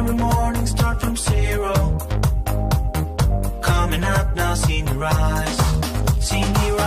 Every morning start from zero. Coming up now, seeing your eyes, seeing your